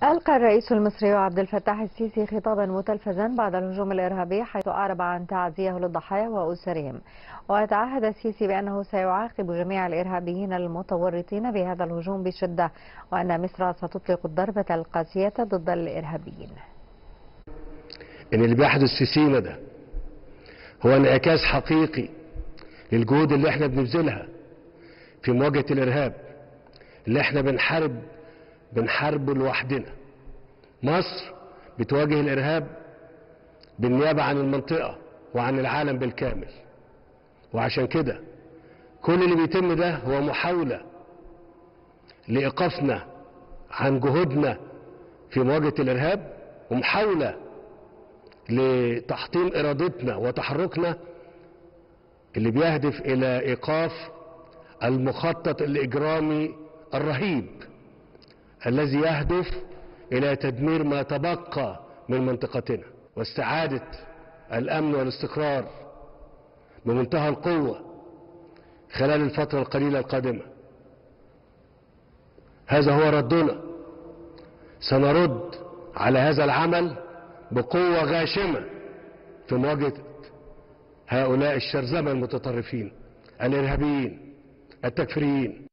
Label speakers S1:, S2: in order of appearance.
S1: ألقى الرئيس المصري عبد الفتاح السيسي خطابا متلفزا بعد الهجوم الإرهابي، حيث أعرب عن تعزيه للضحايا وأسرهم، وتعهد السيسي بأنه سيعاقب جميع الإرهابيين المتورطين بهذا الهجوم بشدة، وأن مصر ستطلق الضربة القاسية ضد الإرهابيين.
S2: إن اللي بيحدث في سينا ده هو انعكاس حقيقي للجهود اللي احنا بنبذلها في مواجهة الإرهاب اللي احنا بنحاربه لوحدنا. مصر بتواجه الإرهاب بالنيابة عن المنطقة وعن العالم بالكامل، وعشان كده كل اللي بيتم ده هو محاولة لإيقافنا عن جهودنا في مواجهة الإرهاب، ومحاولة لتحطيم إرادتنا وتحركنا اللي بيهدف إلى إيقاف المخطط الإجرامي الرهيب الذي يهدف إلى تدمير ما تبقى من منطقتنا واستعادة الأمن والاستقرار بمنتهى القوة خلال الفترة القليلة القادمة. هذا هو ردنا، سنرد على هذا العمل بقوة غاشمة في مواجهة هؤلاء الشرذمة المتطرفين الإرهابيين التكفيريين.